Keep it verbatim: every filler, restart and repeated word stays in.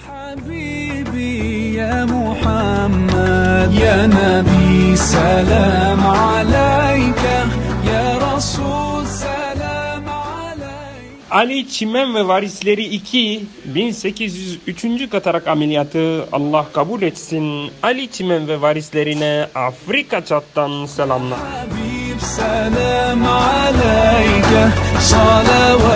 Ya Muhammed, ya Nabi, selam aleyke, ya Resul, selam aleyke. Ali Çimen ve Varisleri iki bin sekiz yüz üçüncü katarak ameliyatı Allah kabul etsin. Ali Çimen ve varislerine Afrika Çat'tan selamlar. Habib, selam aleyke, salavat.